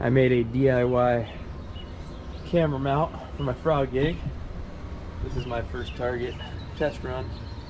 I made a DIY camera mount for my frog gig. This is my first target test run.